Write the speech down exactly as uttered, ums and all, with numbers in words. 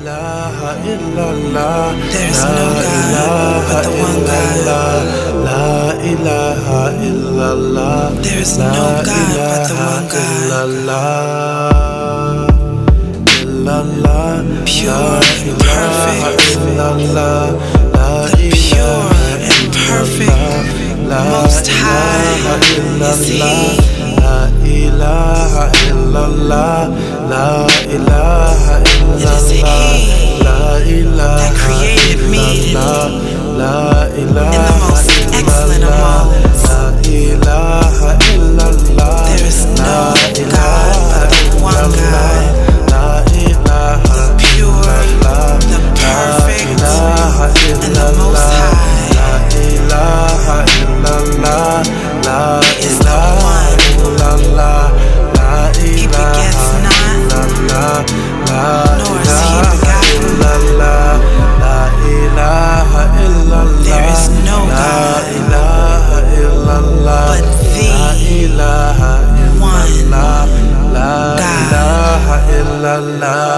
ilaha illallah. There is no God but the one God. La ilaha illallah. There is no God but the one God. Pure and perfect, the pure and perfect, Most High is He. La ilaha illallah, la ilaha illallah, la ilaha that created me in the most excellent of modes. La ilaha illallah, there is no God but the one God. The pure, the perfect, and the Most High. La ilaha illallah, la is the one. He begets not, nor is He begotten. There is no God but the one God.